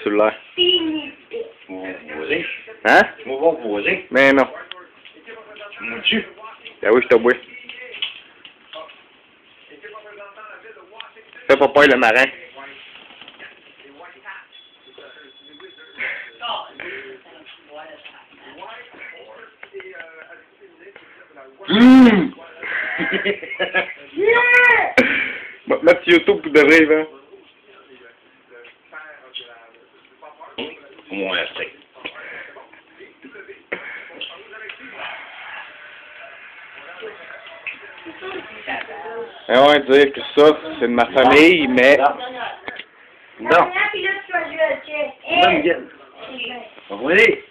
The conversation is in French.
cellulaire. On va voisin. Hein? On va voir voisin. Mais non. Mon Dieu. Ben oui, je te bois. Fais pas peur le marin. Va te mettre sur YouTube pour de vrai, hein. Au moins, c'est. Ah ouais, dire que ça, c'est de ma famille, mais... Non. Puis là, tu vas jouer à Bonne gueule. Au revoir.